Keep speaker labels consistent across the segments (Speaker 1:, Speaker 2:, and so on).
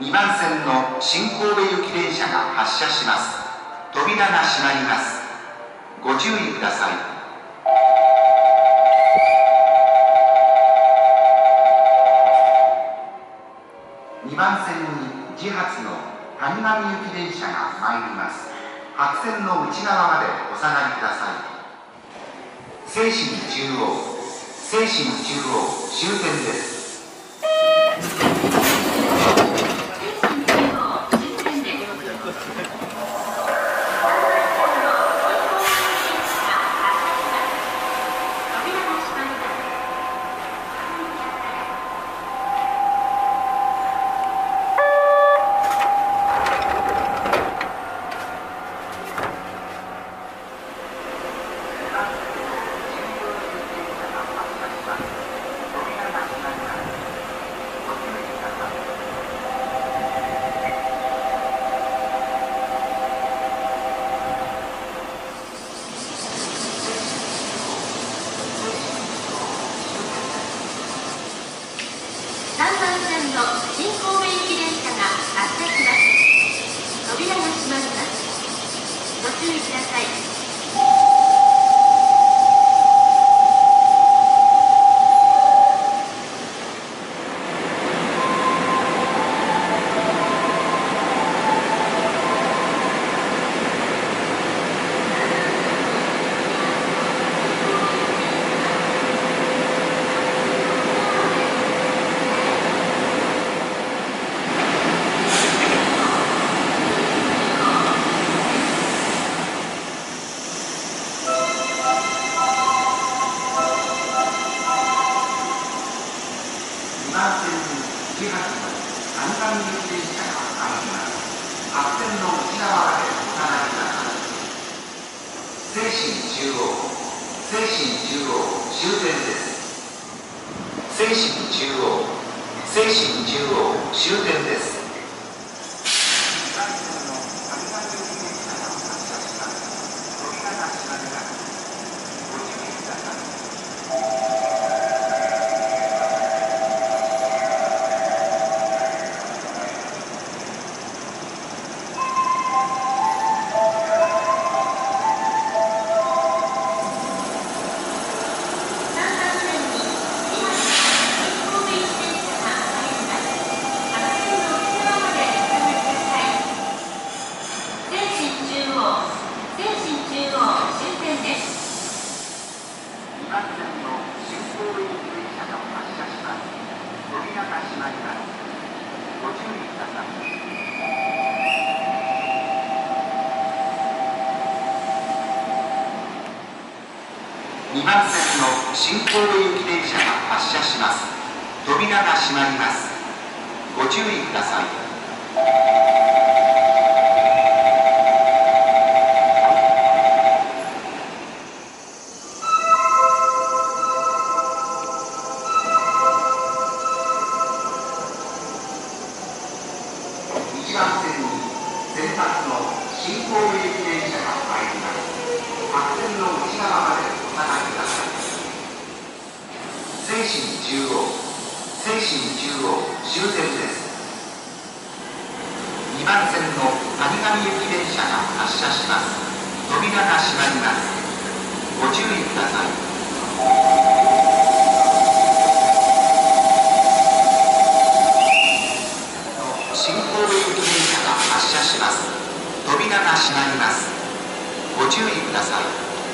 Speaker 1: 2番線の新神戸行き電車が発車します。扉が閉まります。ご注意ください。2番線に自発の谷上行き電車が参ります。白線の内側までお下がりください。西新中央、西新中央終点です。2番線の新神戸行き電車が発車します。扉が閉まります。ご注意ください。1番線に先発の新神戸行き電車が参ります。白線の内側までお下がりください。西新中央、西新中央終点です。2番線の谷上行き電車が発車します。扉が閉まります。ご注意ください。新神戸行き電車が発車します。扉が閉まります。ご注意ください。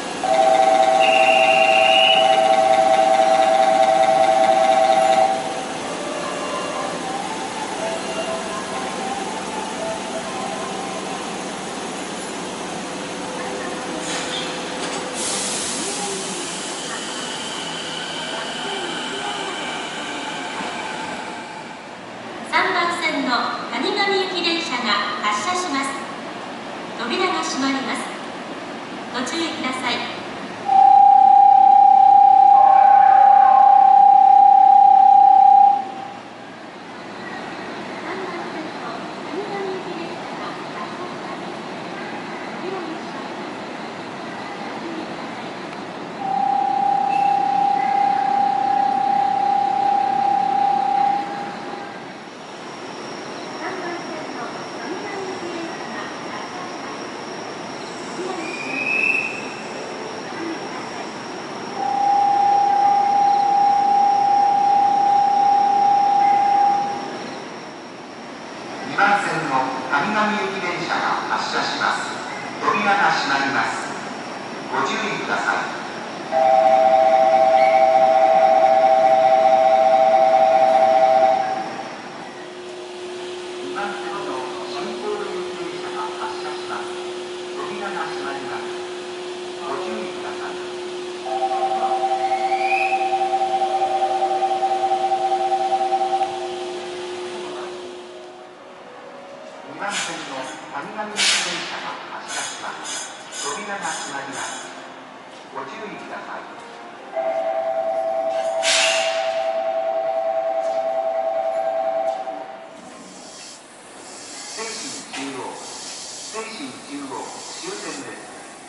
Speaker 2: 3番線の谷上行き電車が発車します。扉が閉まります。ご注意ください。3
Speaker 1: ご注意ください。2番線の新神戸行き電車が発車します。扉が閉まります。ご注意ください。2番線の谷上行き電車が発車します。扉が閉まります。ご注意ください。西神中央終点です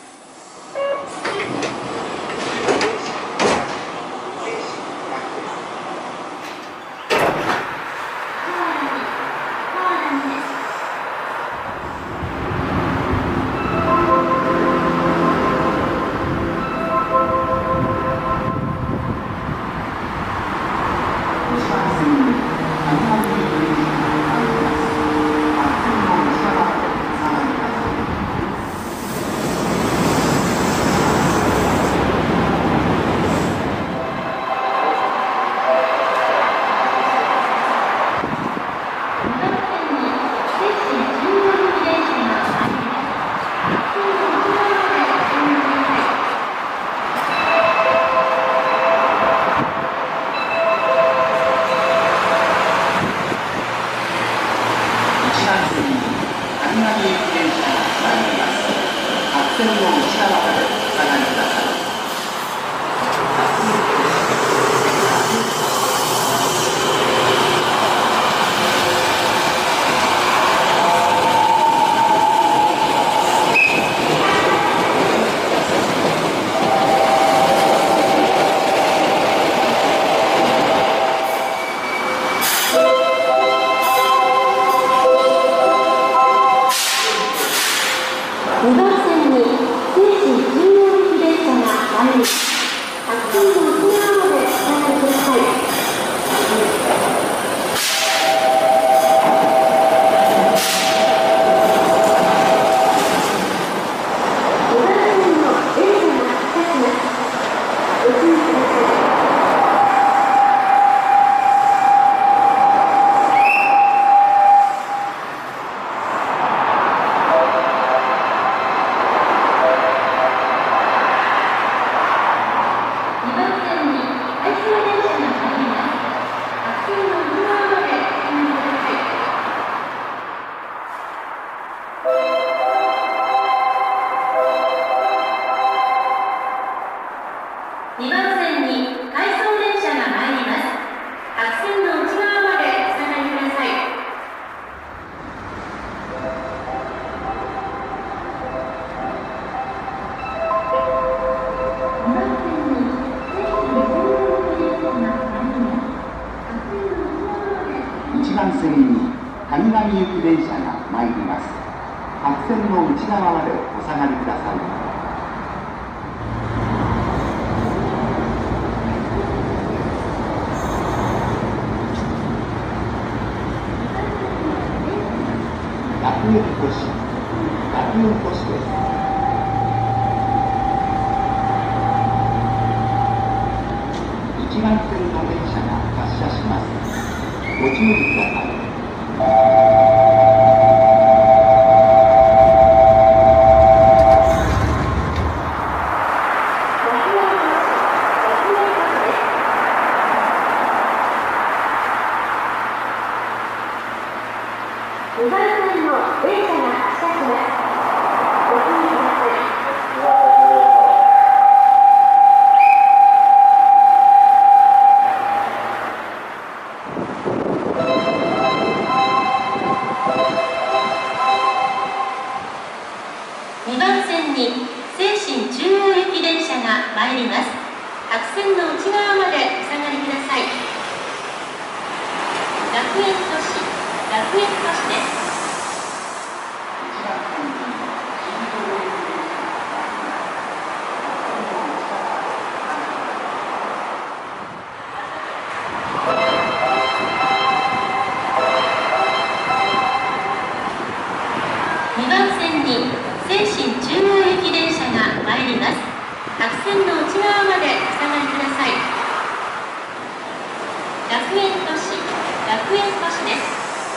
Speaker 1: 。1番線に谷上行き電車が参ります。白線の内側までお下がりください。学園都市です。1番線の電車が発車します。ご注意ください。
Speaker 3: 2番線の電車が発車します。ご注意ください。
Speaker 2: 2番線に西神中央行き電車が参ります。白線の内側までお下がりください。学園都市です。2番線に西神中央行き電車が参ります。 白線の内側までお下がりください。学園都市です。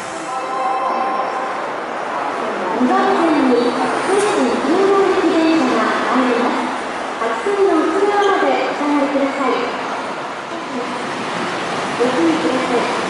Speaker 3: 2番線に京浜中央行き電車が参ります。白線の内側までお下がりください。ご注意ください。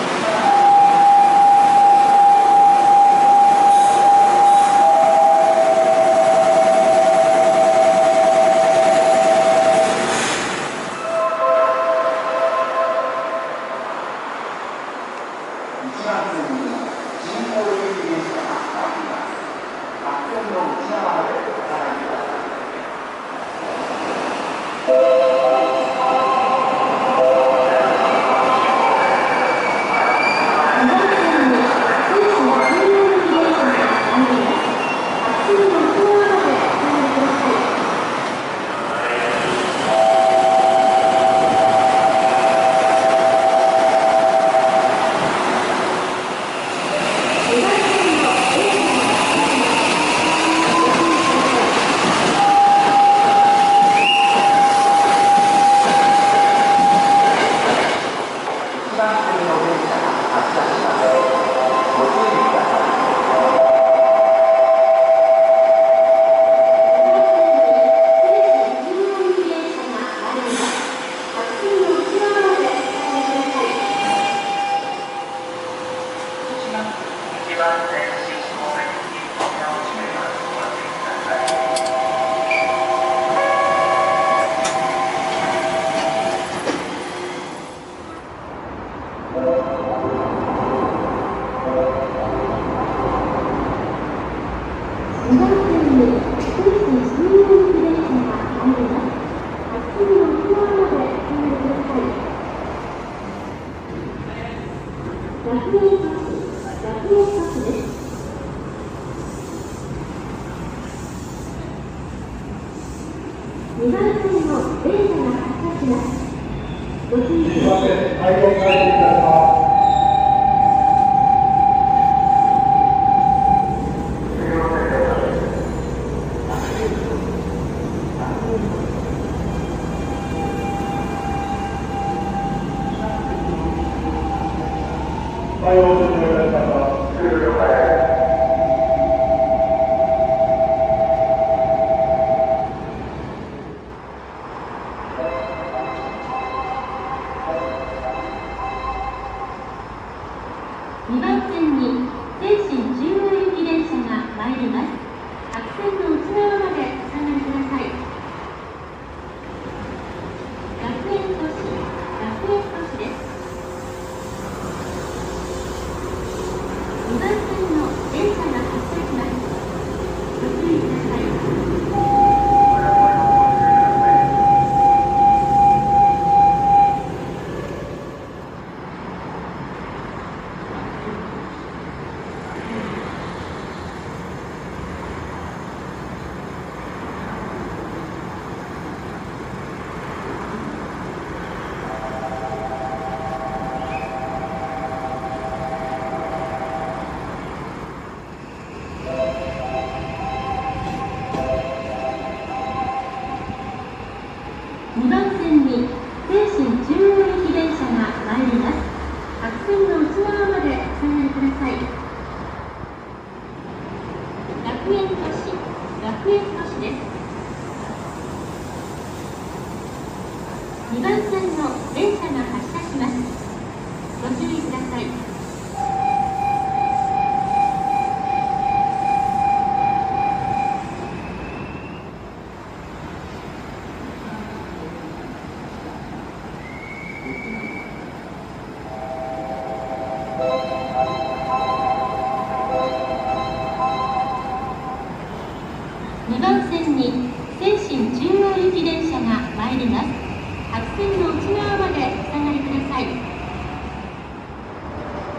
Speaker 2: 学園都市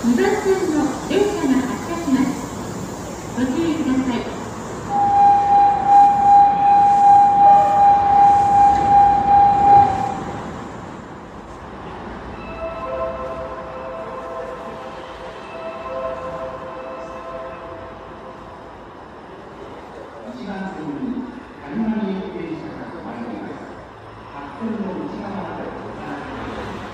Speaker 2: 2番線の電車が発車します。ご注意ください。
Speaker 1: 1番線に谷上駅電車が参ります。白線の内側までお下がりください。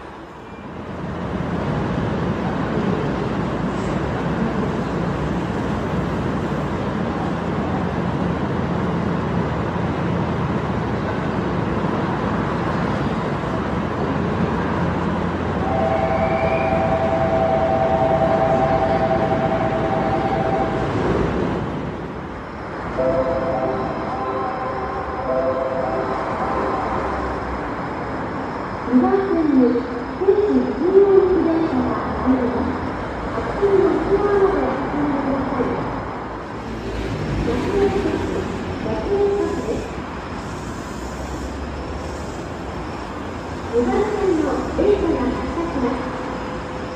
Speaker 3: 2番線に京浜中央駅電車が参ります。白線の内側までお下がりください。安江駅です。2番線の電車が発車します。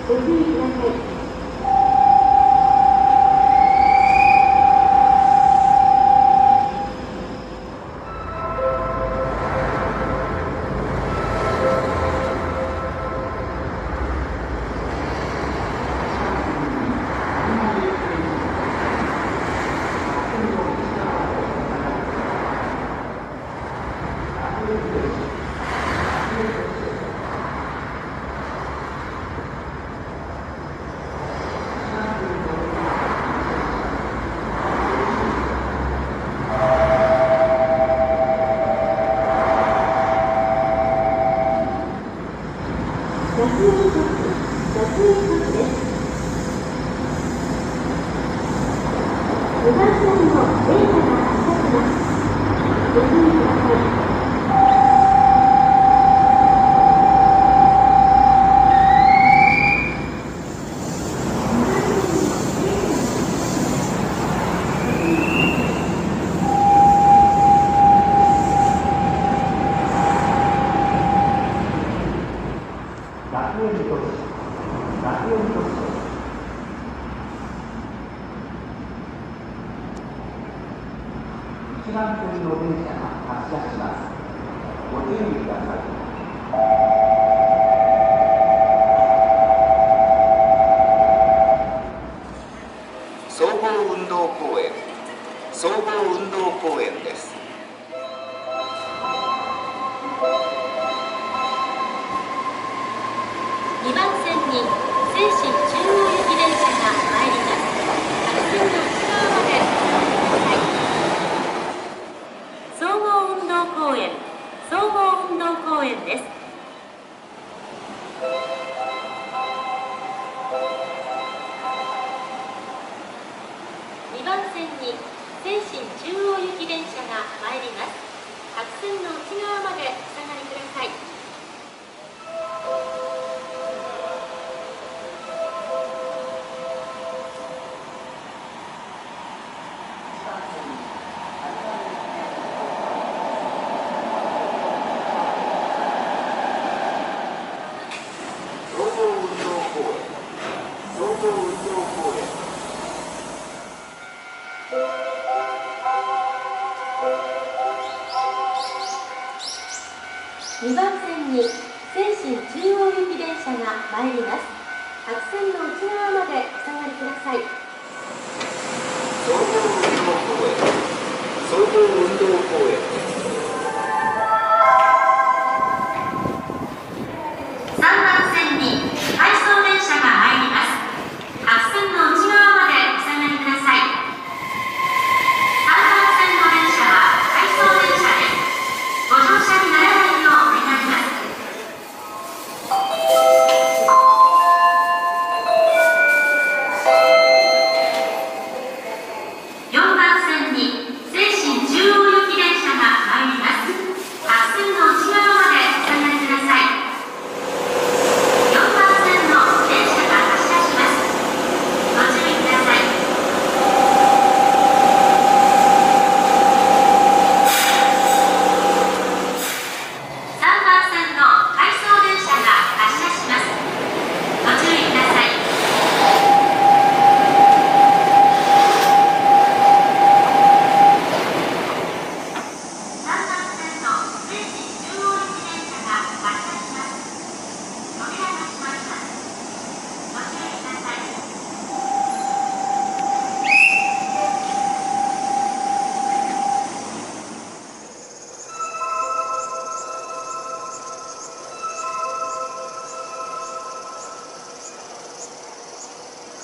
Speaker 3: ご注意ください。2番線の電車が発車します。ご注意ください。
Speaker 1: 1番線の電車が発車します。ご注意ください。総合運動公園、総合運動公園です。
Speaker 2: 2番線に西神中央行き電車が参ります。白線の内側までお下がりください。総合運動公園、総合運動公園です。2番線に西神中央行き電車が参ります。白線の内側までお下がりください。2番線に西神中央行き電車が参ります。白線の内側までお下がりください。
Speaker 1: 総合運動公園、総合運動公園です。
Speaker 2: 3番線に回送電車が参ります。白線の内側までお下がりください。3番線の電車は回送電車です。ご乗車にならないようお願いします。4番線に西神中央行き電車が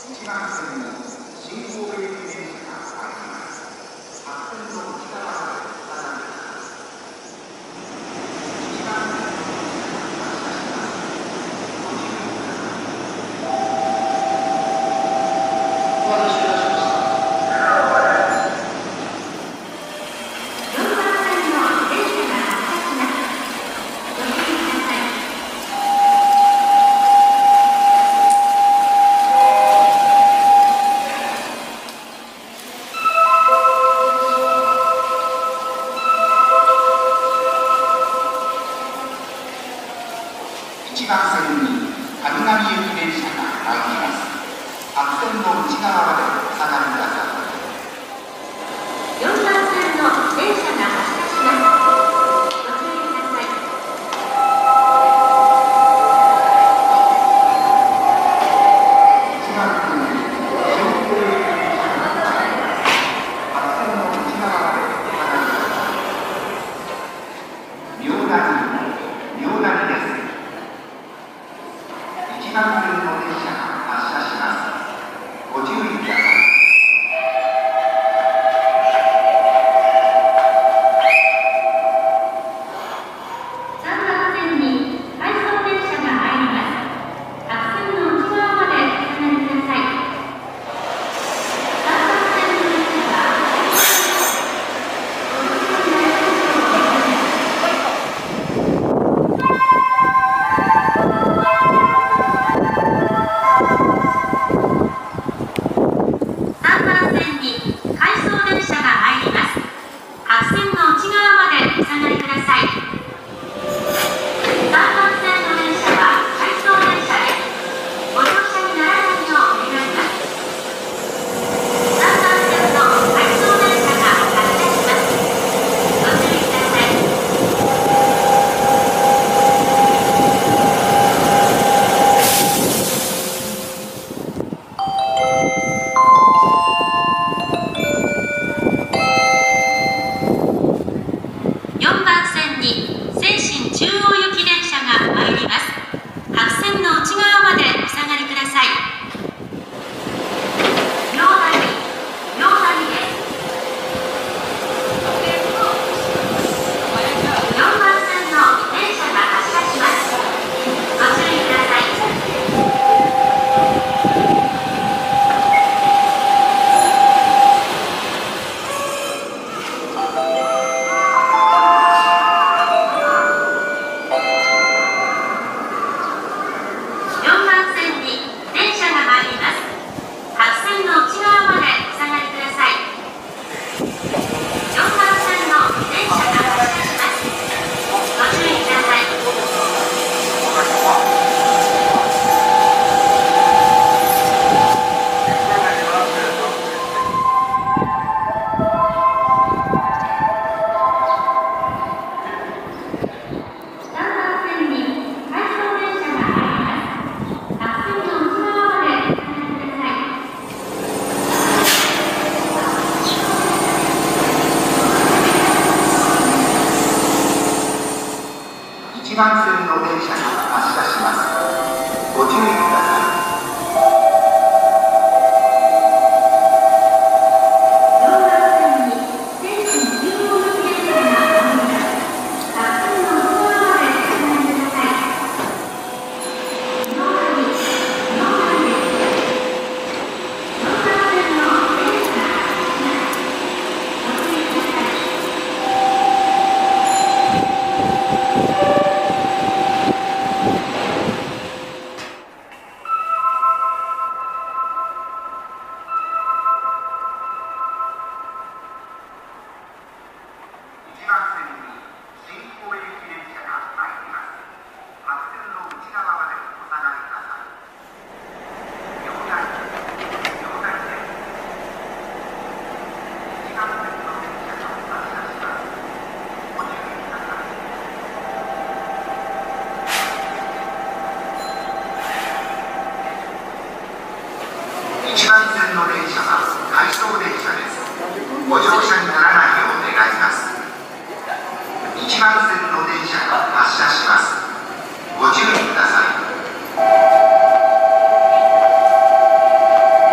Speaker 1: 1番線に新神戸行き電車が参ります。白線の内側までお下がりください。1番線の電車が発車します。ご注意ください。
Speaker 4: お待たせいたしました。
Speaker 2: 4番線の電車が発車します。ご注意ください。
Speaker 1: 1番線に神奈行き電車が参ります。白線の内側までお下がりください。
Speaker 2: 4番線の電車が発車します。ご注意ください。
Speaker 1: 1番線に新神戸行き電車が参ります。白線の内側までお下がりください。妙谷です。1番線の電車が発車します。ご注意ください。
Speaker 2: 3番線に回送電車が参ります。白線の内側までお下がりください。3番線の電車が3番線に回送電車が参ります。白線の内側までお下がりください。3番線の電車は回送電車です。ご乗車にならないようお願いします。3番線の回送電車が発車します。ご注意ください。4番線に西新中央行き電車が参ります。白線の内側までお下がりください。両谷です。4番線の電車が発車します。ご注意ください。4番線に電車が参ります。白線の内側までお下がりください。4番線の電車が発車します。ご注意ください。3番線に回送電車が参ります。白線の内側までお下がりください。
Speaker 1: 1番線の電車が発車します。ご注意ください。
Speaker 2: 4番線に西新中央行き電車が参ります。白線の内側までお下がりください。両谷です。4番線の電車が発車します。ご注意ください。
Speaker 1: 1番線に新神戸行き電車が参ります。白線の内側までお下がりください。両谷です。1番線の電車が発車します。ご注意ください。1番線の電車は回送電車です。ご乗車にならないよう願います。1番線の電車が発車します。ご注意ください。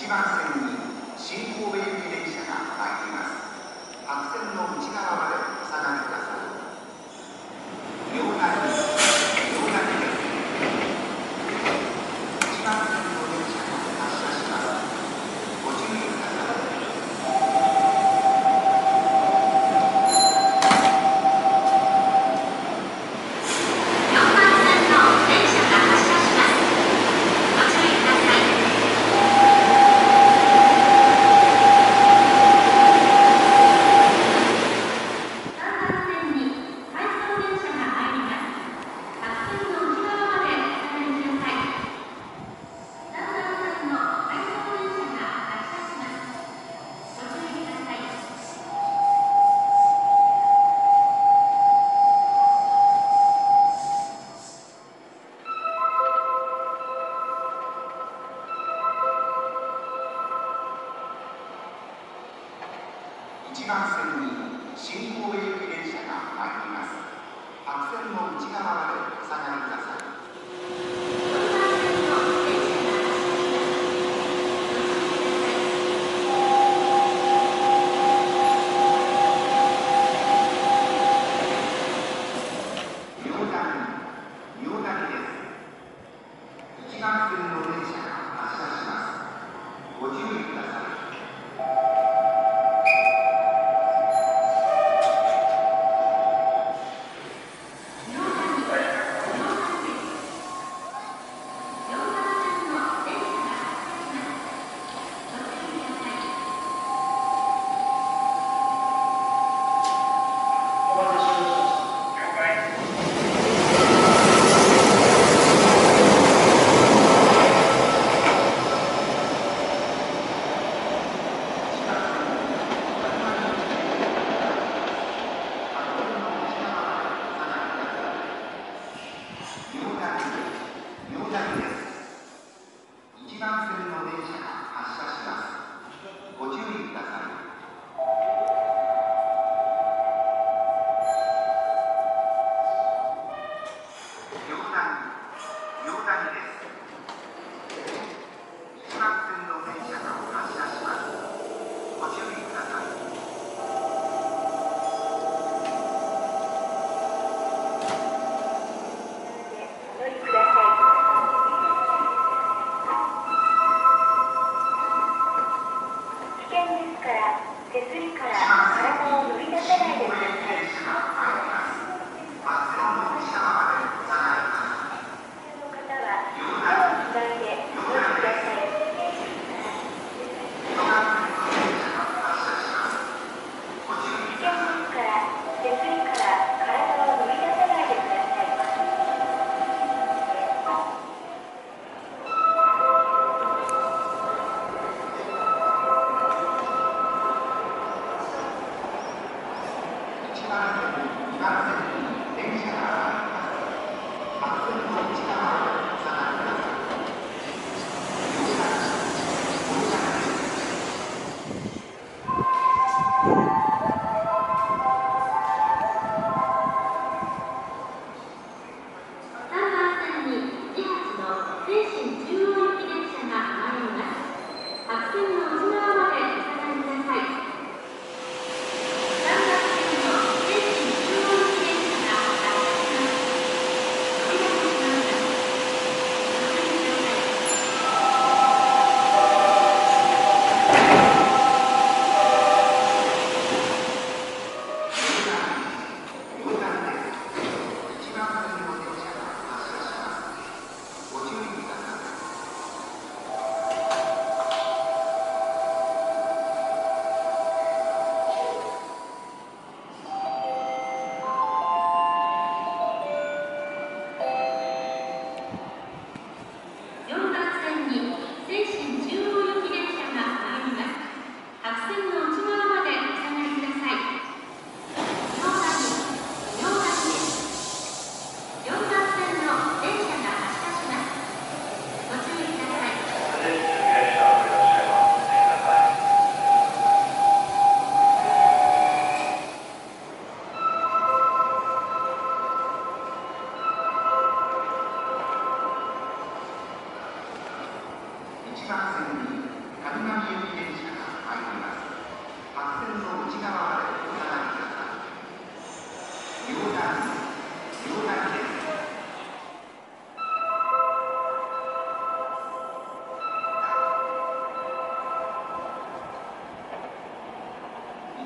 Speaker 1: 1番線に新神戸行き電車が参ります。白線の内側までお下がりください。両側にです。1番線の電車が発車します。ご注意ください。1番線に新神戸行き電車が参ります。白線の内側までお下がりください。1番線に上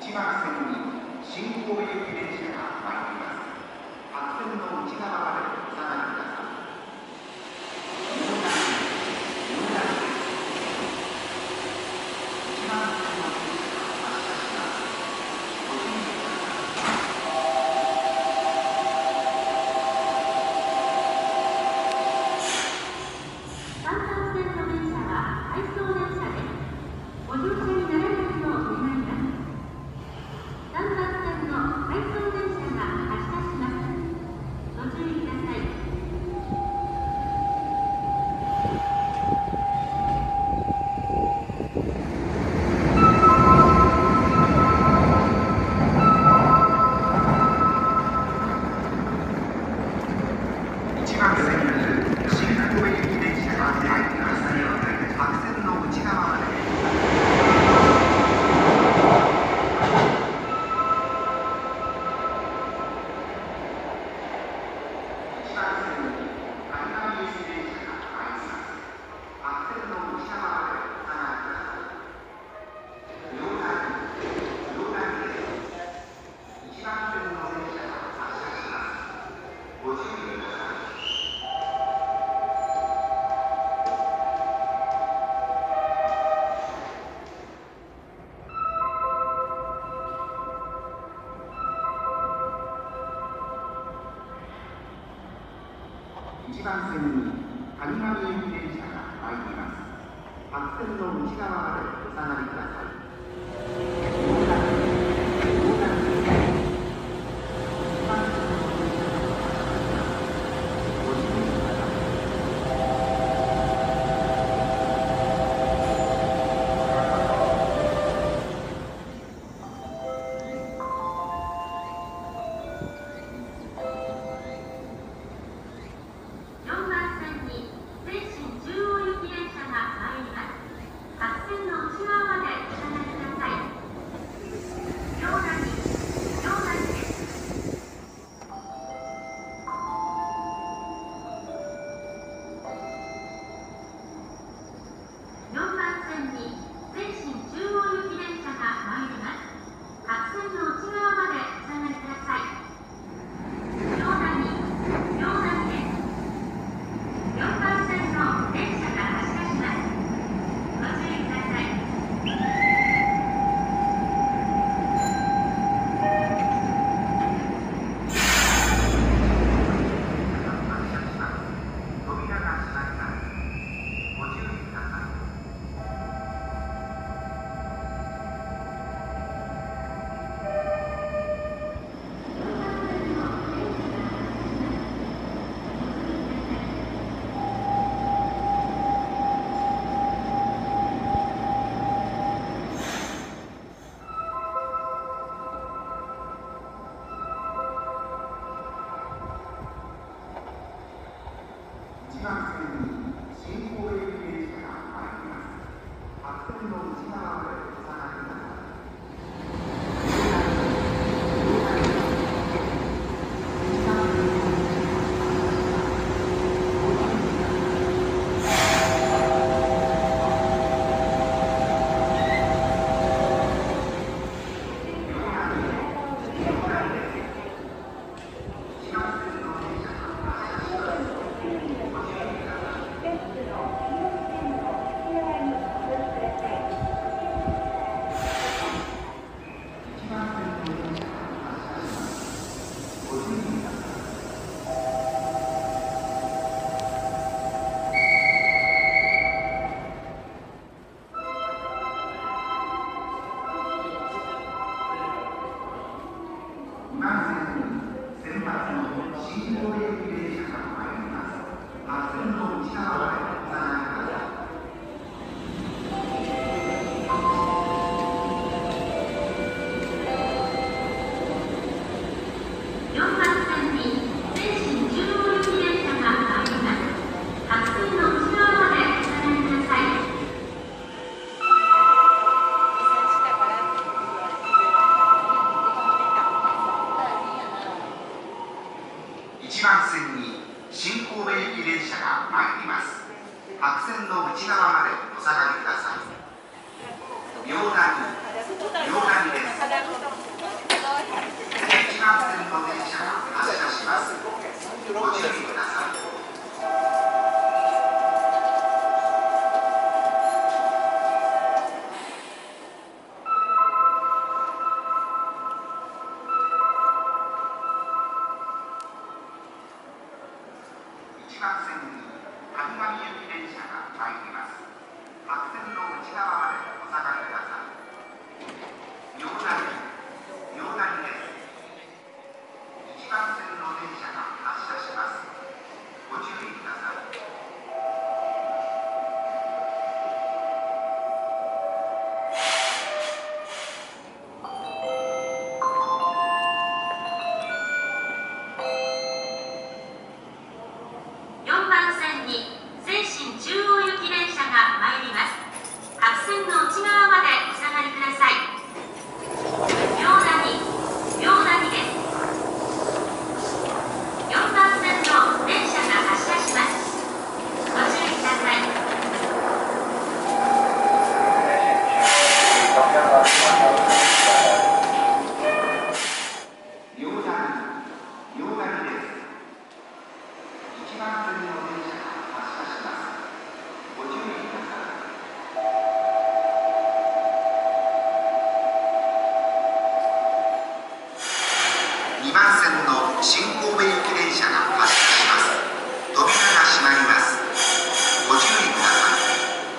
Speaker 1: 1番線に新神戸行き電車が参ります。白線の内側までお下がりください。1番線に谷上行き電車が参ります。白線の内側までお下がりください。1番線に新神戸行き電車が参ります。白線の内側までお下がりください。1番線に新神戸行き電車が参ります。白線の内側までお下がりください。明谷両谷です。1番線の電車が発車します。ご注意ください。1番線に谷上行き電車が参ります。白線の内側までお下がりください。両谷です。1番線の電車が発車します。ご注意ください。
Speaker 2: 4番線に西新中央行き電車が参ります。白線の内側までお下がりください。両谷です。4番線の電車が発車します。ご注意ください。
Speaker 1: 両谷です。1番線の電車が発車します。ご注意ください。2番線の新神戸行き電車が発車します。扉が閉まります。ご注意ください。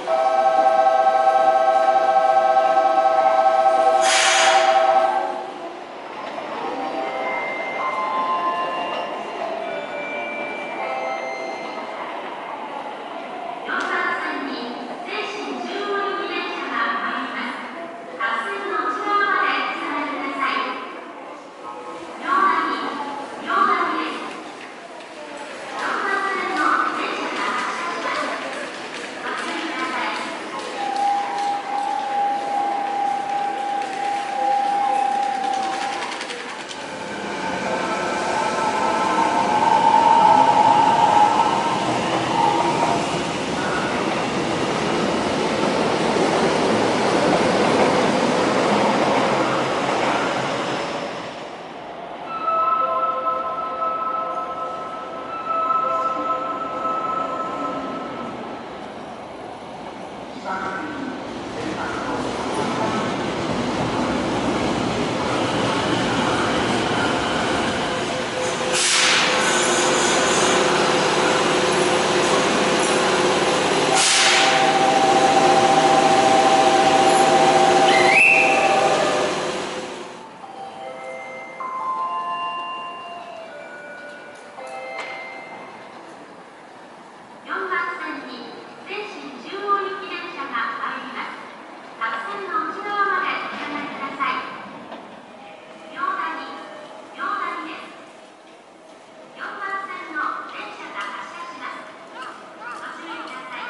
Speaker 2: 4番線に西新中央行き電車が参ります。白線の内側までお下がりください。両谷です。4番線の電車が発車します。ご注意ください。4番線に西新中央行き電車が参ります。白線の内側までお下がりください。両谷です。4番線の電車が発車します。ご注意ください。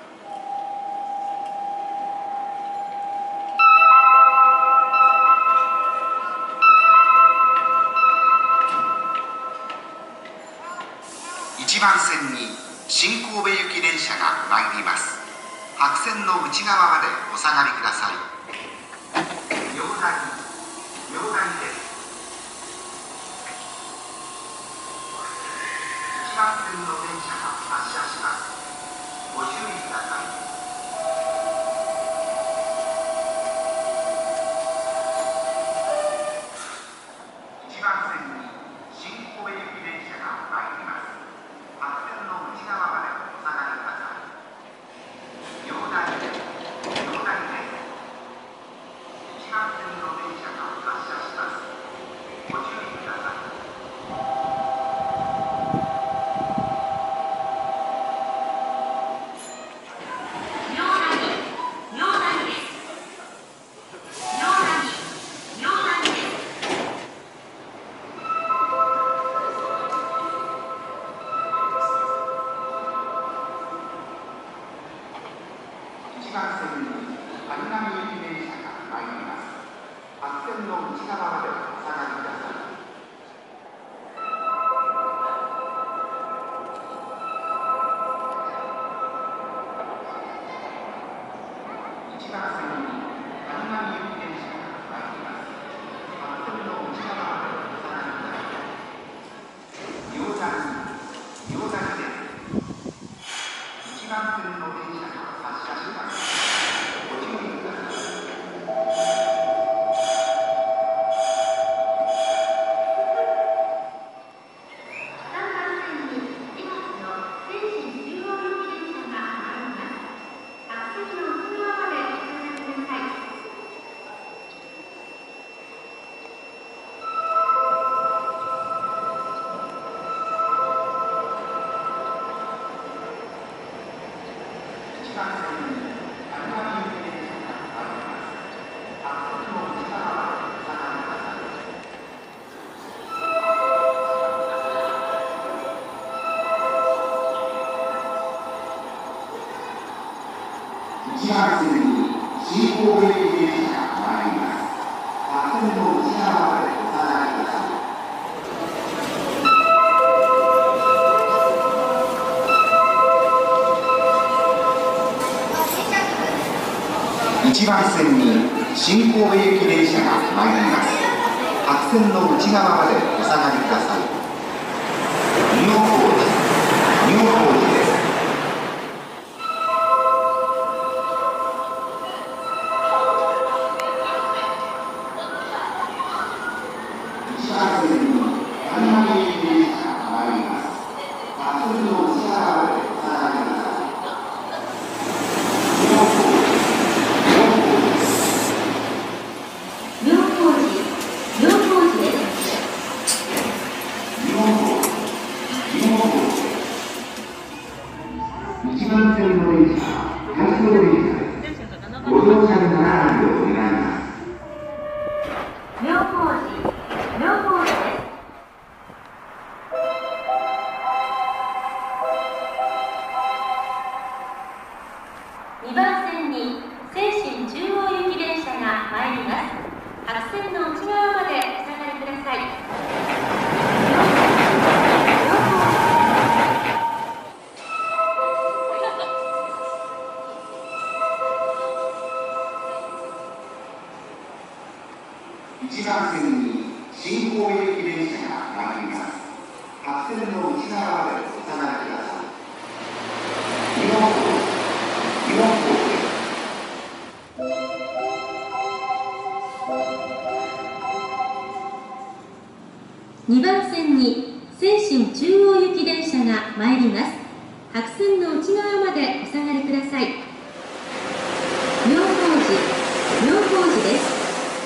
Speaker 1: 1番線に新神戸行き電車が参ります。白線の内側までお下がりください。両谷です。1番線の電車が発車します。ご注意ください。1番線に新神戸行き電車が参ります。白線の内側までお下がりください。両谷です。1番線の電車が発車します。ご注意ください。1番線に谷上行き電車が参ります。白線の内側までお下がりください。1番線に谷上行き電車番線の電車が発車します。ご注意ください。1番線に新神戸駅電車が参ります。白線の内側までお下がりください。1番線に新神戸駅電車が参ります。白線の内側までお下がりください。2号ホールです。2号ホールです。
Speaker 2: 2番線に西新中央行き電車が参ります。白線の内側までお下がりください。
Speaker 1: 1番線に新神戸駅電車が参ります。白線の内側までお下がりください。2号ホールです。
Speaker 2: 2番線に西新中央行き電車が参ります。白線の内側までお下がりください。妙高寺です。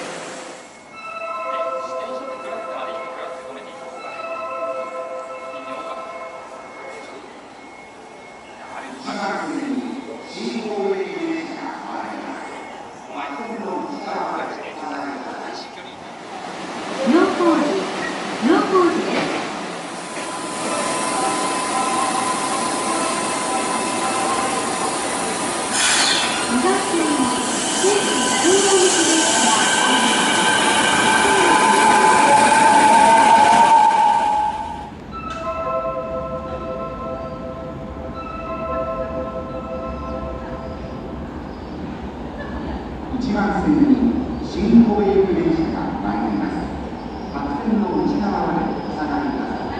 Speaker 1: 1番線に新神戸行き電車が参ります。白線の内側までお下がりください。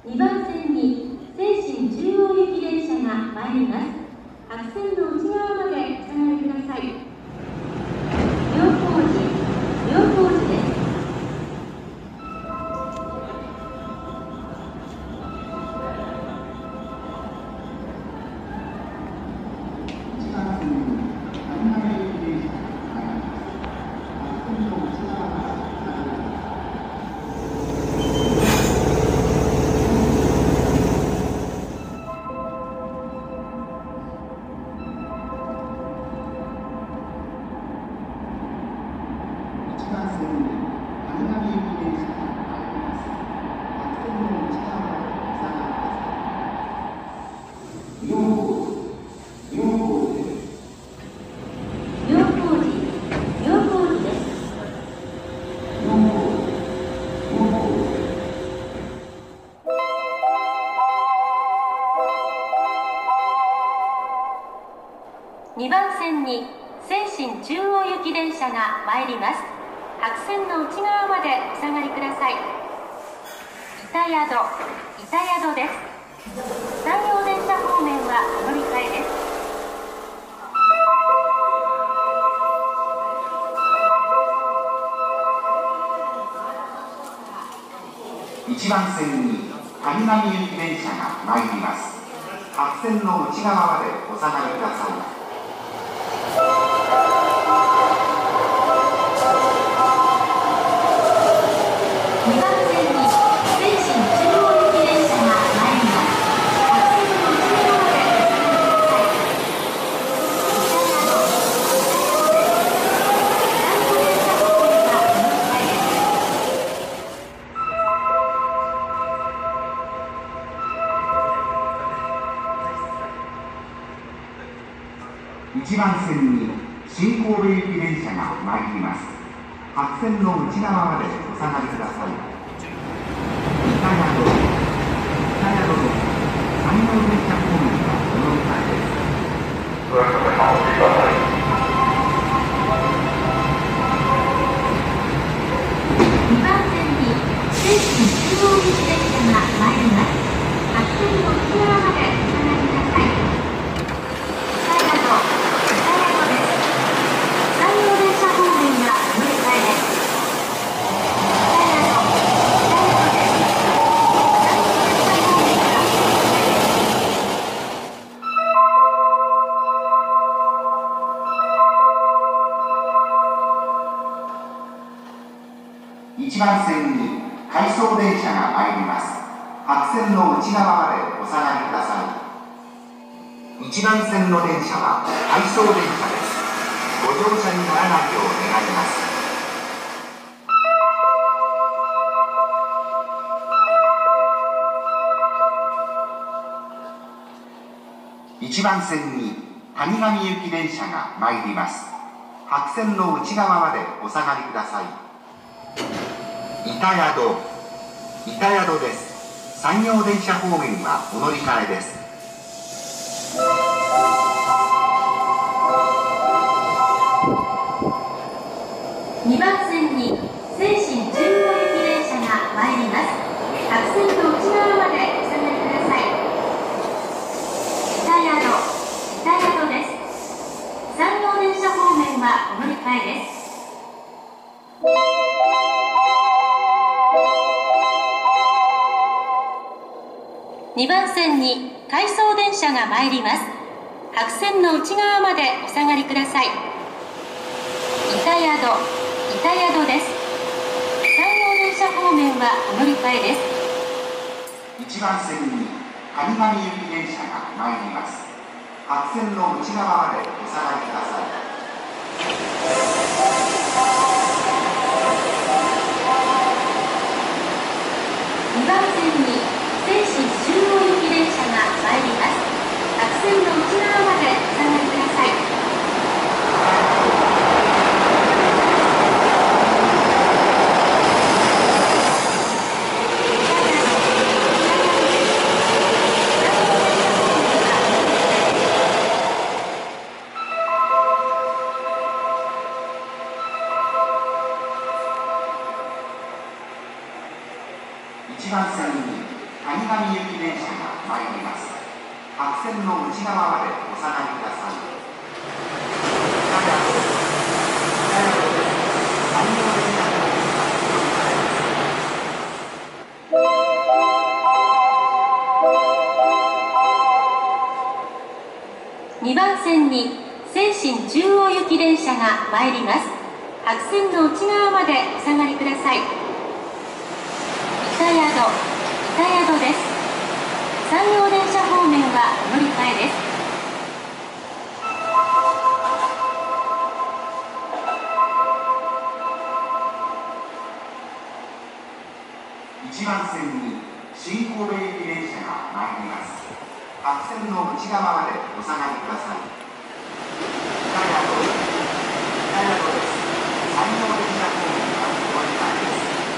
Speaker 3: 2番線に西神中央行き電車が参ります。白線の内側までお下がりください。妙高寺です。2番線に西神中央行き電車が参ります。白線の内側までお下がりください。板宿です。山陽電車方面はお乗り換えです。
Speaker 1: 1番線に谷上行き電車が参ります。白線の内側までお下がりください。1番線に新神戸行き電車が参ります。白線の内側までお下がりください。板宿です。山陽電車方面はお乗り換えです。
Speaker 3: 2番線に西神中央行き電車が参ります。白線の内側までお下がりください。
Speaker 1: 1番線に回送電車が参ります。白線の内側までお下がりください。1番線の電車は回送電車です。ご乗車にならないよう願います。1番線に谷上行き電車が参ります。白線の内側までお下がりください。板宿です。山陽電車方面はお乗り換えです。
Speaker 3: 2番線に西神中央行き電車が参ります。白線の内側までお下がりください。板宿です。山陽電車方面はお乗り換えです。2番線に回送電車が参ります。白線の内側までお下がりください。板宿です。山陽電車方面はお乗り換えです。
Speaker 1: 1番線に谷上行き電車が参ります。白線の内側までお下がりください。
Speaker 3: 2番線に西神中央行き電車が参ります。白線の内側までお下がりください。
Speaker 1: 1番線に谷上行き電車が参ります。白線の内側までお下がりください。北谷です。山陽電車方面は乗り換えです。
Speaker 2: 2番線に仙新中央行き電車が参ります。白線の内側までお下がりください。板宿です。山陽電車方面は乗り換えです。
Speaker 1: 1番線に新神戸行き電車が参ります。白線の内側までお下がりください。北宿です。山陽電車方面は乗り換えです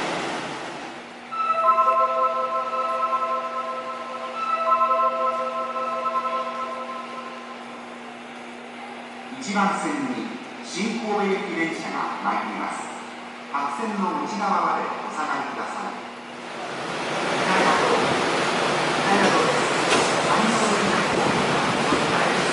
Speaker 1: 。1番線に新神戸行き電車が参ります。白線の内側までお下がりください。北宿です。山陽電車方面は乗り換えです。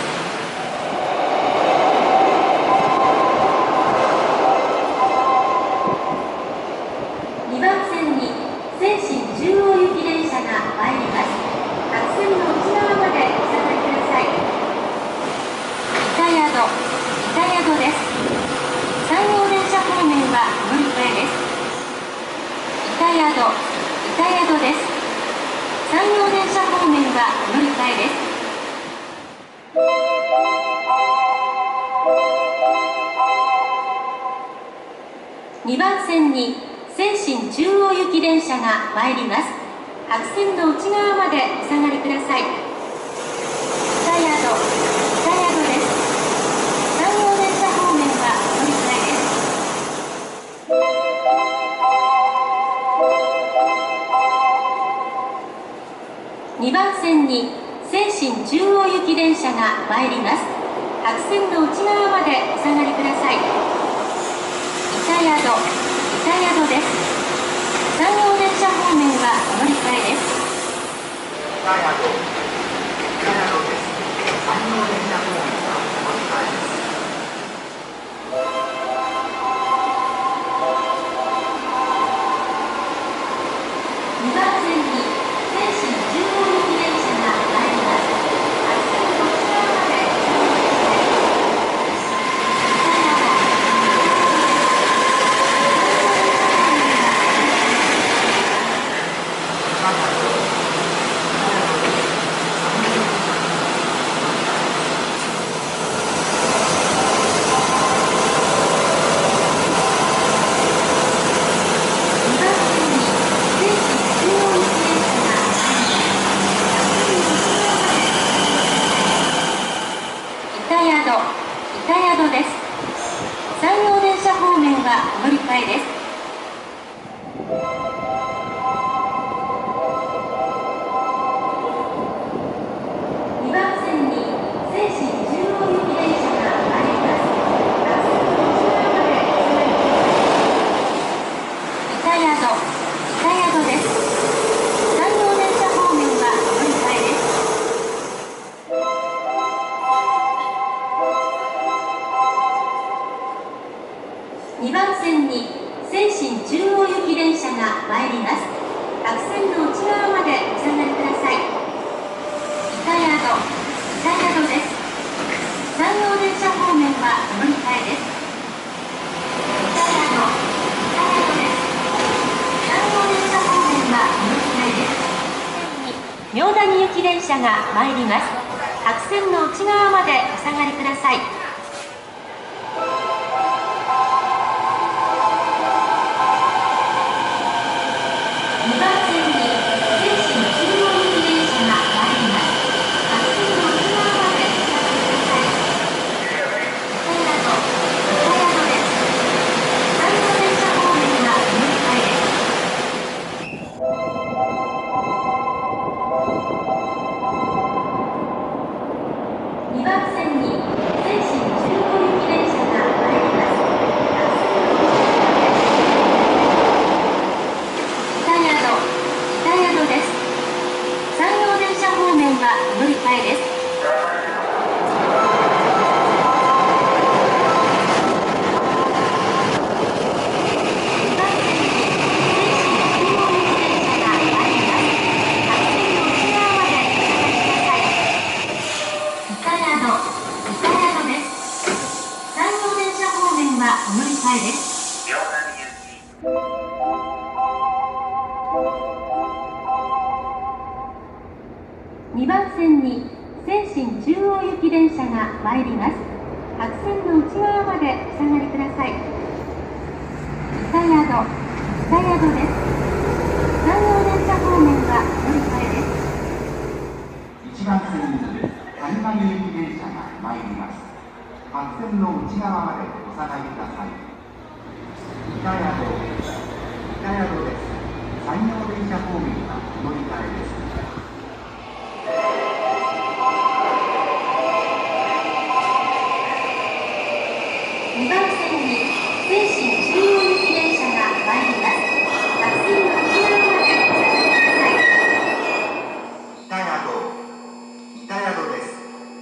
Speaker 2: 2番線に仙新中央行き電車が参ります。白線の内側までお下がりください。板宿です。山陽電車方面は乗り換えです。板宿です。山陽電車方面は乗り換えです。2番線に仙新中央行き電車が参ります。白線の内側までお下がりください。板宿です。山陽電車方面は乗り換えです。2番線に仙新中央行き電車が参ります。白線の内側までお下がりください。板宿です。山陽電車方面は乗り換えです。
Speaker 1: 北宿です。山陽電車方面は乗り換えです。
Speaker 2: 2番線に仙新中央行き電車が参ります。白線の内側までお下がりください。板宿です。山陽電車方面は乗り換えです。2番線に仙新中央行き電車が参ります。白線の内側までお下がりください。板宿です。山陽電車方面は乗り換えです。2番線に仙新中央行き電車が参ります。白線の内側までお下がりください。板宿です。山陽電車方面は乗り換えです。板宿です。山陽電車方面は乗り換えです。妙谷行き電車が参ります。白線の内側までお下がりください。2番線に仙新中央行き電車が参ります。白線の内側までお下がりください。板宿です。山陽電車方面は乗り換えです。2番線に仙新
Speaker 3: 2番線に西神中央行き電車が参ります。白線の内側までお下がりください。北宿です。山陽電車方面は乗り換えです。
Speaker 1: 1番線に谷上行き電車が参ります。白線の内側までお下がりください。北宿です。山陽電車方面はお乗り換えです。
Speaker 3: 2番線に西神中央行き電車が参ります。白線の内側までお下がりください。
Speaker 1: 北宿です。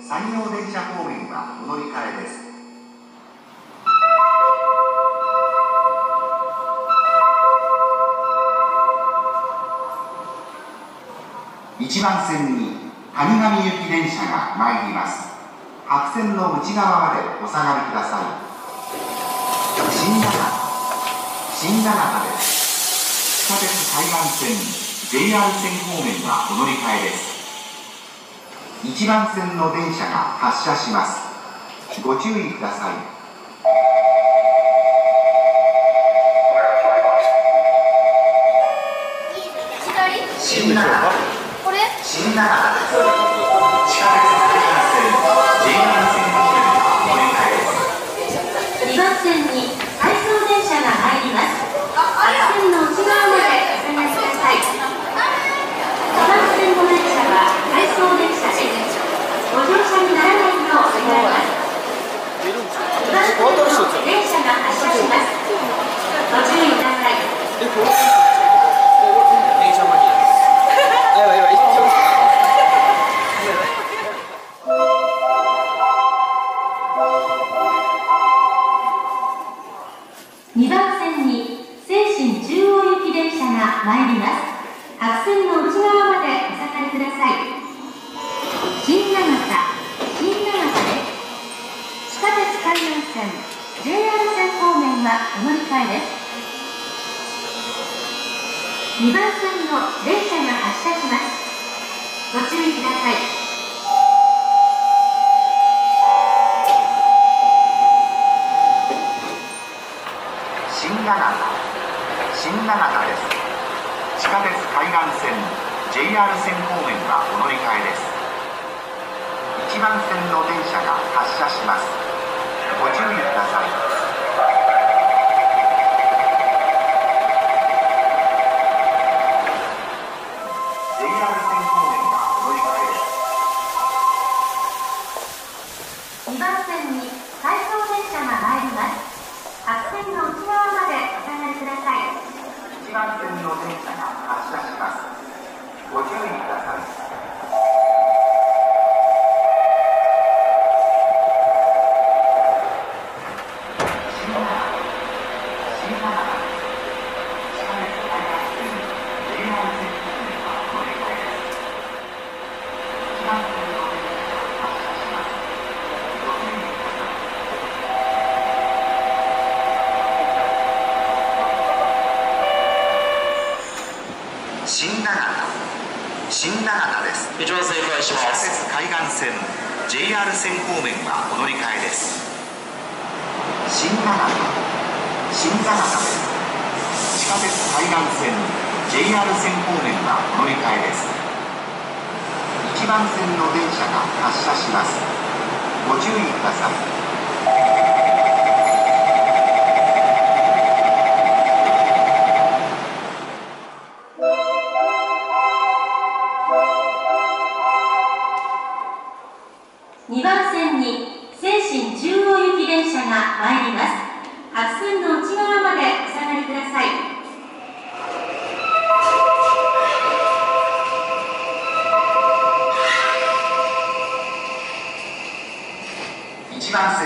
Speaker 1: 山陽電車方面はお乗り換えです。1番線に谷上行き電車が参ります。白線の内側までお下がりください。新長田です。地下鉄海岸線 JR 線方面はお乗り換えです。1番線の電車が発車します。ご注意ください。新長田です。地下鉄海岸線 JR 線方面はお乗り換えです。
Speaker 3: 2番線に回送電車が参ります。白線の内側までお下がりください。2番線の電車は回送電車です。ご乗車にならないようお願いします。2番線の電車が発車します。ご注意ください。2番線に西神中央行き電車が参ります。白線の内側までお下がりください。新長田です。地下鉄海岸線 JR 線方面はお乗り換えです。2番線の電車が発車します。ご注意ください。
Speaker 1: 新長田です。地下鉄海岸線 JR 線方面はお乗り換えです。1番線の電車が発車します。ご注意ください。JR 線方面はお乗り換えです。
Speaker 3: 2番線に回送電車が参ります。白線の内側までお下がりください。
Speaker 1: 1番線の電車が発車します。ご注意ください。新長田です。
Speaker 4: 一番線お願いします。
Speaker 1: 地下鉄海岸線 JR 線方面はお乗り換えです。新長田です。地下鉄海岸線 JR 線方面はお乗り換えです。1番線の電車が発車します。ご注意ください。
Speaker 3: 2番線に西神中央行き電車が参ります。白線の内側までお下がりください。
Speaker 1: 1番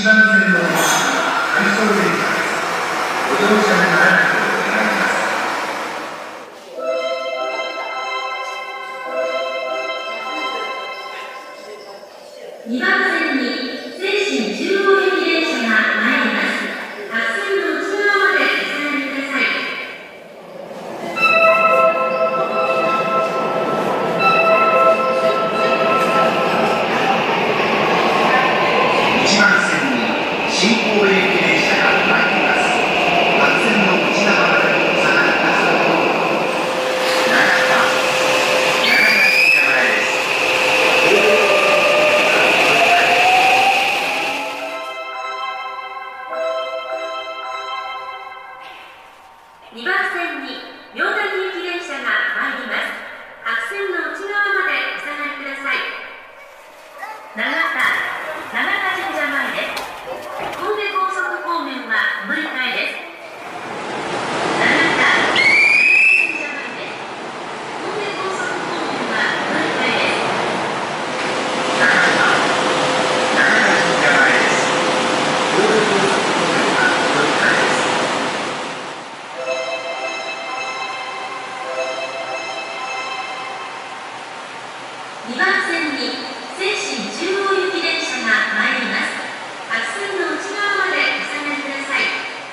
Speaker 1: 1番線の電車回送電車です。ご乗車にならないと願います。
Speaker 2: 2番線に西新中央行き電車が参ります。白線の内側までお下がりください。
Speaker 1: 1番線に新神戸行き電車が参ります。白線の内側までお下がりください。長田新山です。
Speaker 2: 2番線に明滝行き電車が参ります。白線の内側までお下がりください。長田神社前です。神戸高速方面はお乗り換えです。長田神社前です。神戸高速方面はお乗り換えです。
Speaker 1: 長田神社前です。神戸高速方面はお乗り換えです。
Speaker 2: 2番線に西新中央行き電車が参ります。白線の内側までお下がりください。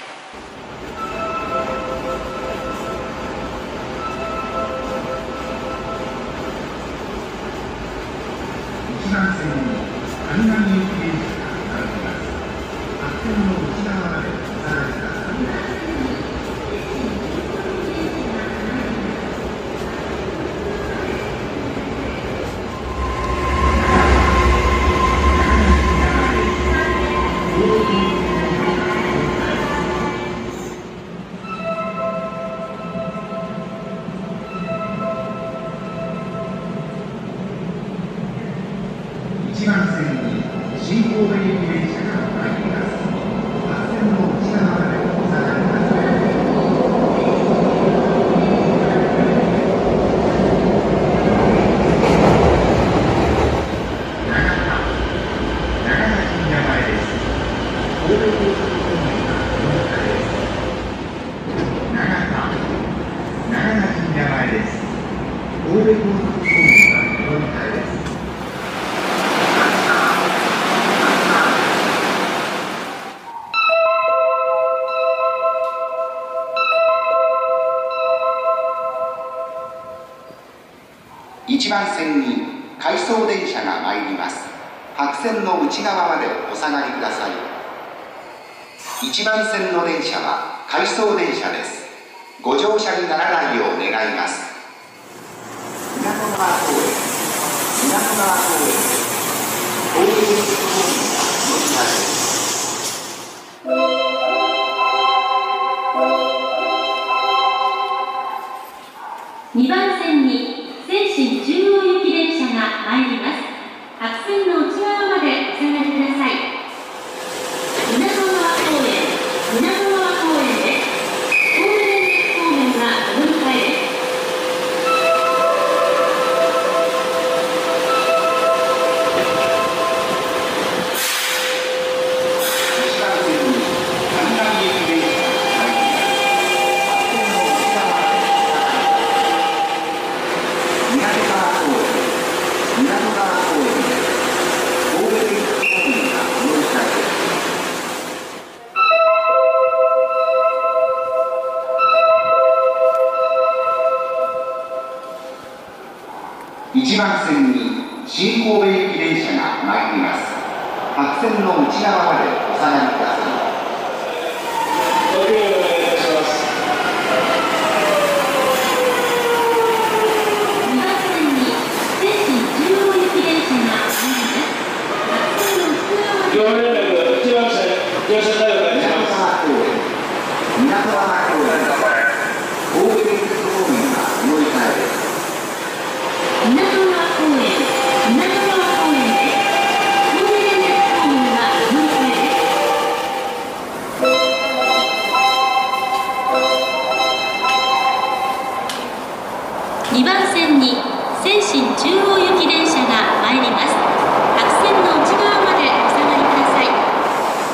Speaker 1: 1番線に神々行き電車が参ります。白線の内側までお下がりください。1番線に新神戸行き電車が参ります。白線の内側までお下がりください。長田神社前です。神戸高速方面がお乗り換えです。長田神社前です。神戸高速方面がお乗り換えです。1番線に回送電車が参ります。白線の内側までお下がりください。1番線の電車は回送電車です。ご乗車にならないよう願います。港川公園、港川公園、神戸高速方面がお乗り換えです。
Speaker 2: 2番線に西新中央行き電車が参ります。白線の内側までお下がりください。港川公園です。神戸電鉄方面はお乗り換えです。
Speaker 1: 1番線に神々行き電車が参ります。白線の内側までお下がりください。港川公園です。神戸電鉄方面がお乗り換えです。1番線に新神戸行き電車が参ります。白線の内側までお下がりください。
Speaker 4: ご利用お願いいたします。
Speaker 2: 2番線に西新中央行き電車が参ります。白線の内側まで
Speaker 4: 両連絡1番線乗車対応お願いし
Speaker 1: 港
Speaker 4: ます。
Speaker 1: 川公園、港川公園、神戸電鉄方面がお乗り換えです。
Speaker 2: 港川公園です。神戸電鉄方面はお乗り換えです。2番線に西新中央行き電車が参ります。白線の内側までお下がりください。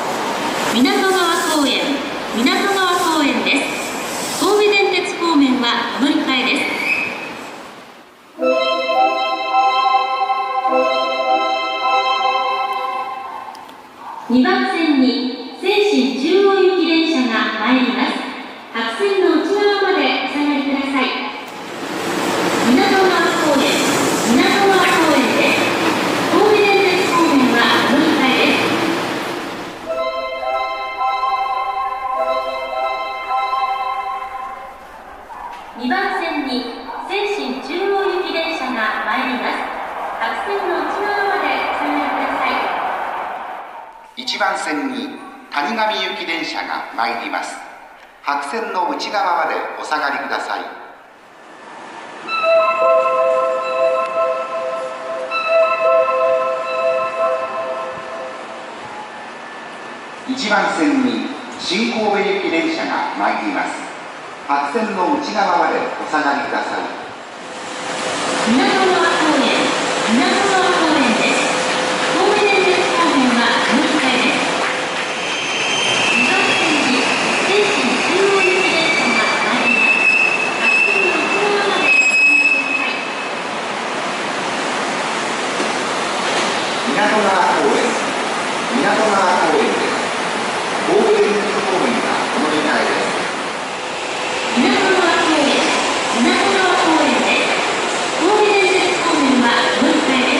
Speaker 2: 線に西神中央行き電車が参ります。白線の内側までお下がりください。港川公園、港川公園です。神戸電鉄方面はお乗り換えです。2番線に西神中央行き電車が参ります。白線の内側までお下がりください。
Speaker 1: 1番線に谷上行き電車が参ります。白線の内側までお下がりください。1番線に新神戸行き電車が参ります。白線の内側までお下がりください。
Speaker 2: 港川公園、港川公園です。神戸電鉄方面はお乗り換えです。2番線に西神中央行き電車が参ります。白線の内側までお下がりください。
Speaker 1: 港川公園、港川公園です。神戸電鉄方面がお乗り換えです。
Speaker 2: 港川公園、港川公園です。神戸電鉄方面はお乗り換えです。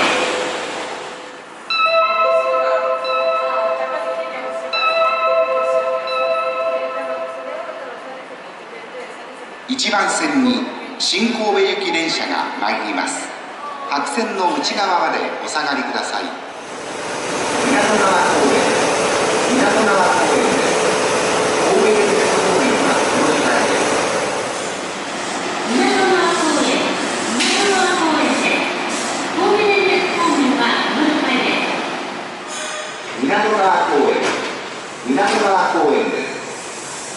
Speaker 1: 1番線に新神戸行き電車が参ります。白線の内側までお下がりください。港川公園、港川公園です。神戸電鉄方面はお乗り換えです。
Speaker 2: 港川公園、港川公園です。神戸電鉄方面はお乗り換えです。
Speaker 1: 港川公園、港川公園です。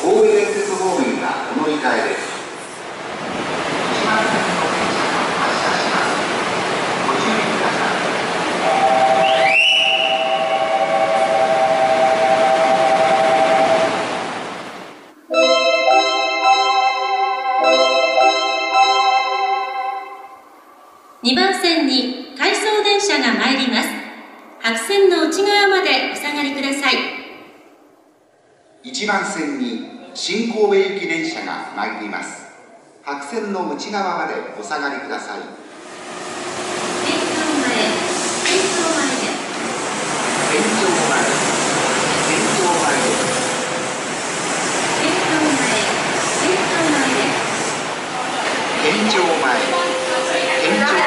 Speaker 1: 神戸電鉄方面がお乗り換えです。1番線の電車が発車します。ご注意ください。
Speaker 2: 2番線に回送電車が参ります。白線の内側までお下がりください。
Speaker 1: 1番線に新神戸行き電車が参ります。白線の内側までお下がりください。
Speaker 2: 天井前、天井前です。
Speaker 1: 天井前、天井前です。
Speaker 2: 天井前、天井前です。
Speaker 1: 天井前、天井前です。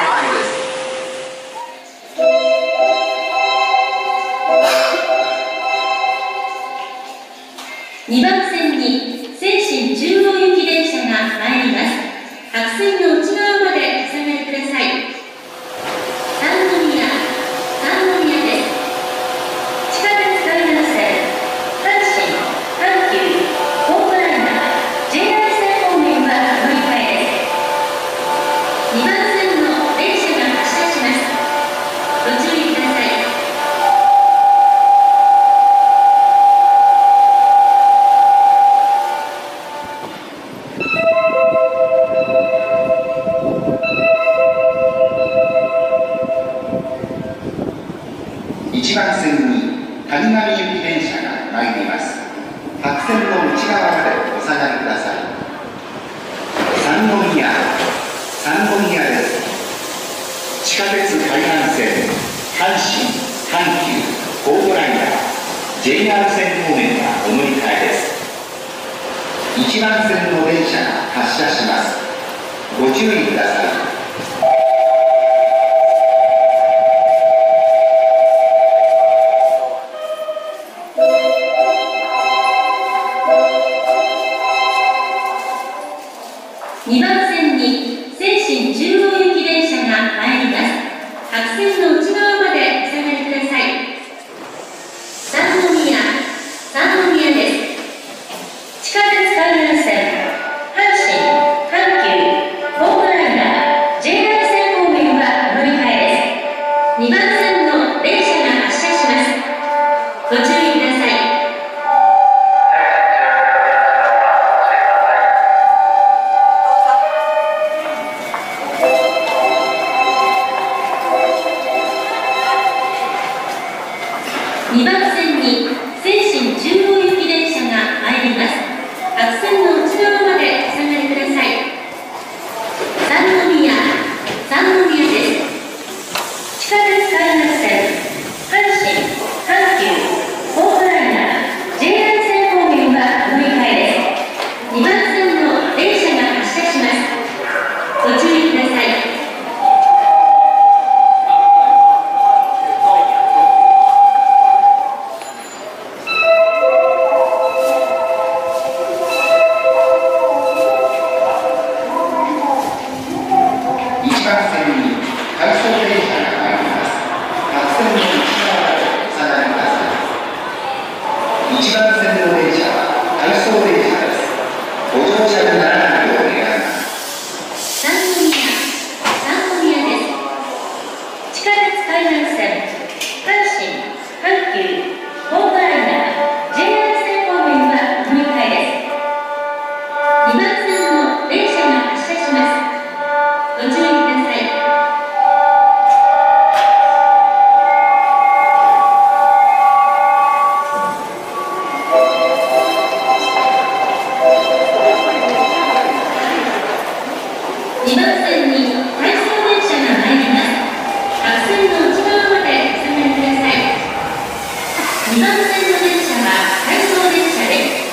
Speaker 2: 2番線に西神中央行き電車が参ります。白線の内側までお下がりください。三宮、三宮です。地下鉄海岸線、阪神、阪急、ホームライナー、JR 線方面はお乗り換えです。2番線の電車が発車します。ご注意ください。
Speaker 1: 1番線に谷上行き電車が参ります。白線の内側までお下がりください。三宮、三宮です。地下鉄海岸線、阪神、阪急、ホームライナー、JR 線方面はお乗り換えです。1番線の電車が発車します。ご注意ください。
Speaker 2: 2番線に西神中央行き電車が参ります。白線の内側までお下がりください。三宮、三宮です。地下鉄海岸線、阪神、阪急、ホームライナー、
Speaker 1: 1番線の電車は回送電車です。ご乗車にならないよう願います。
Speaker 2: 三宮です。地下鉄海岸線、阪神、阪急、東武ライナー、JR 線方面はお乗り換えです。2番線の電車が発車します。ご注意ください。2番線に回送電車が参ります。白線の内側までお下がりください。2番線の電車は回送電車です。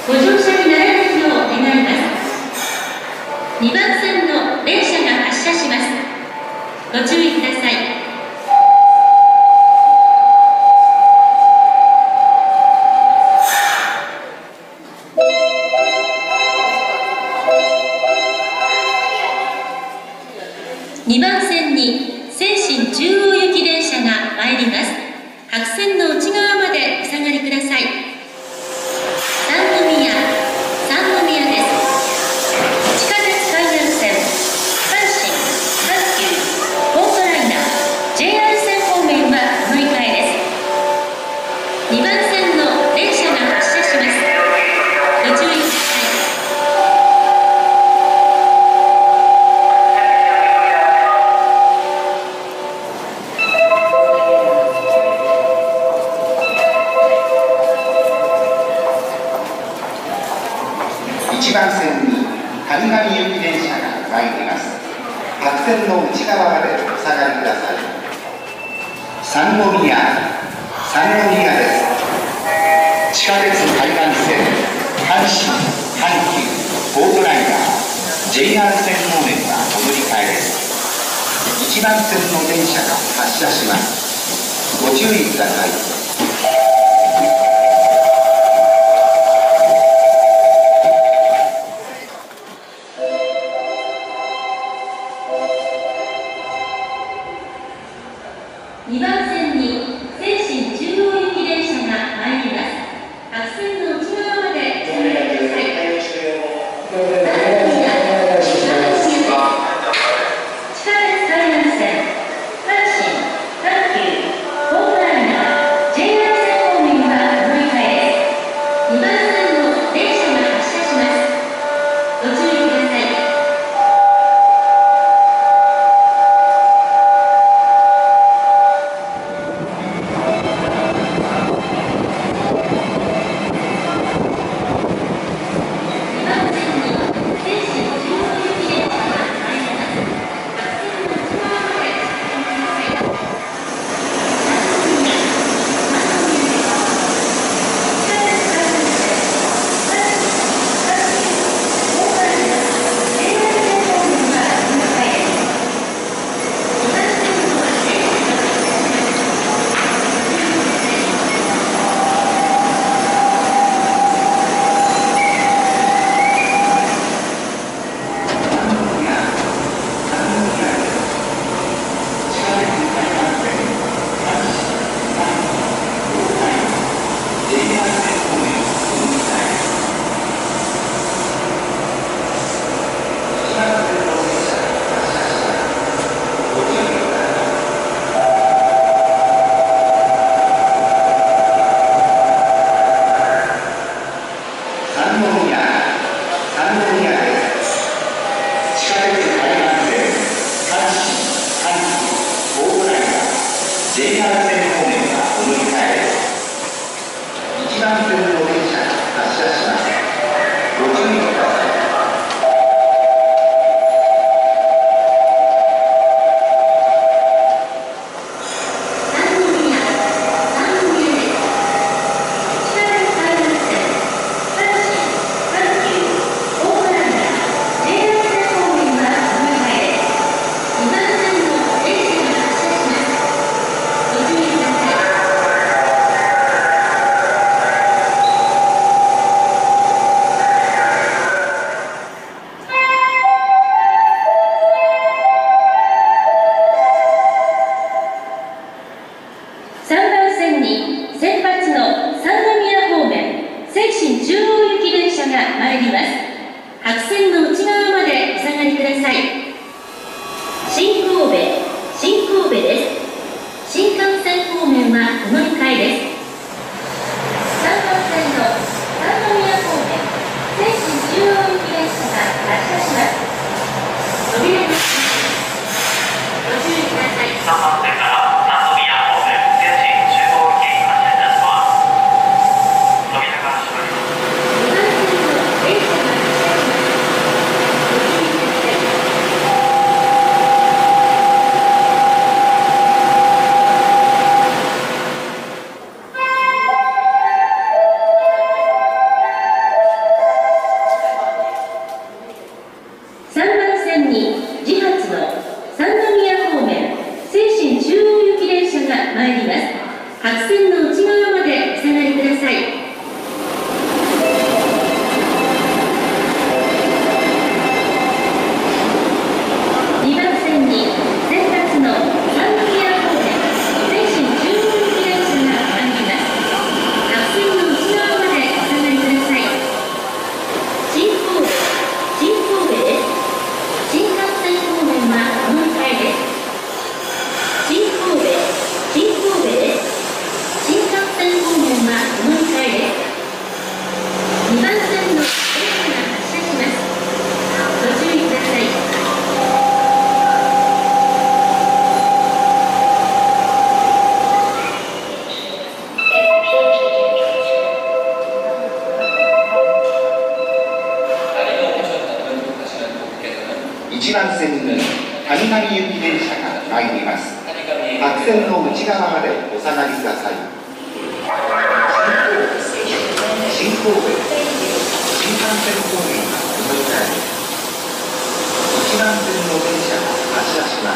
Speaker 2: ご乗車にならないよう願います。2番線の電車が発車します。ご注意ください。2番線に西新中央行き電車が参ります。白線の内側までお下がりください。三宮です。地下鉄海岸線、阪神、阪急、東武ライナー、JR 線方面はお乗り換えです。2番線の電車が発車します。ご注意ください。
Speaker 1: 1番線に神々行き電車が参ります。白線の内側までお下がりください。三宮です。地下鉄海岸線、阪神、阪急、東武ライナー、JR 線方面はお乗り換えです。1番線の電車が発車します。ご注意ください。
Speaker 2: 2番線に西新中央行き電車が参ります。白線の内側までお下がりください。三宮です。地下鉄海岸線、阪神、阪急、東武ライナー、JR 線方面はお乗り換えです。2番線の電車が発車します。ご注意ください。
Speaker 1: 1番線に谷上行き電車が参ります。白線の内側までお下がりください。新神戸、新幹線方面がお乗り換えです。1番線の電車が発車します。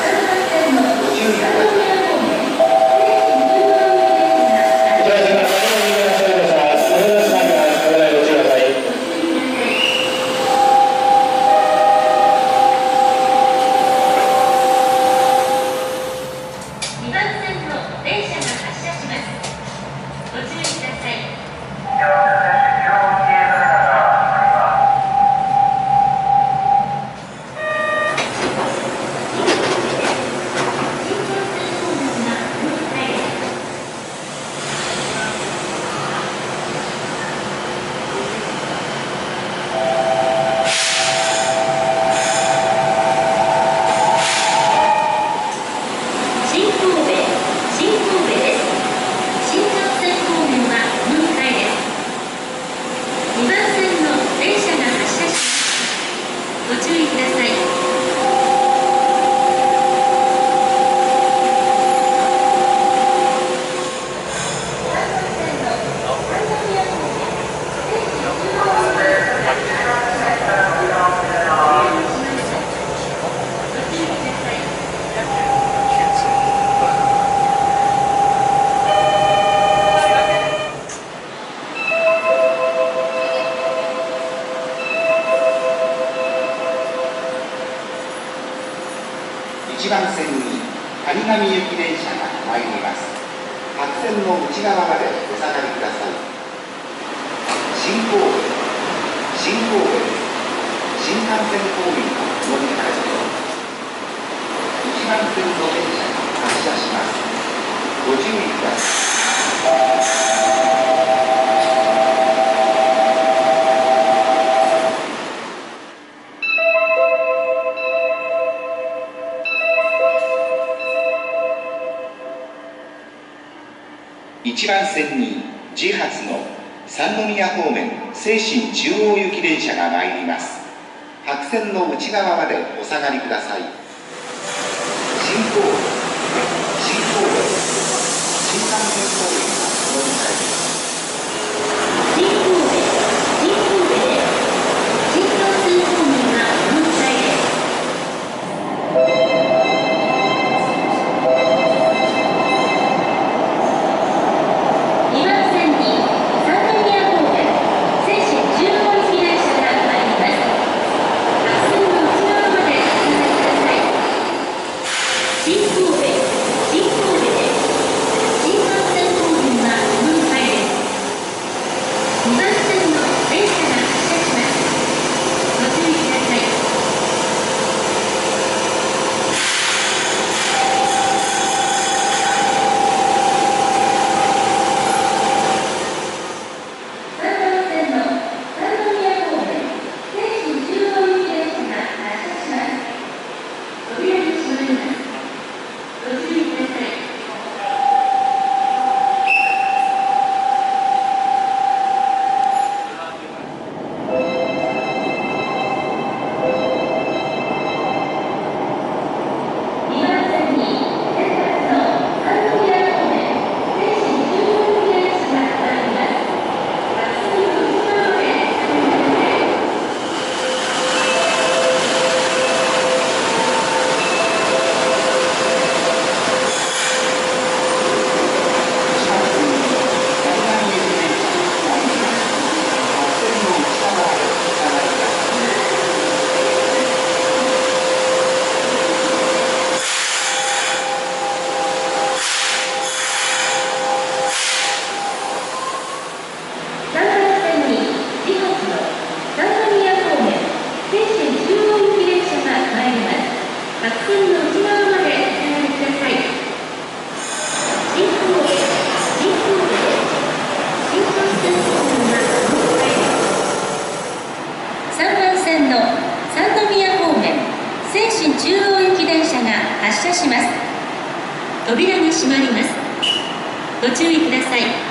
Speaker 1: ご注意ください。1番線に谷上行き電車が参ります。白線の内側までお下がりください。新神戸、新神戸、新幹線方面がお乗り換えです。1番線の電車が発車します。ご注意ください。1番線に自発の三宮方面清新中央行き電車が参ります。白線の内側までお下がりください。新神戸、新神戸、新幹線方面がお乗り換えです。
Speaker 2: 新神戸、新神戸です。新幹線方面がお乗り換えです。扉が閉まります。ご注意ください。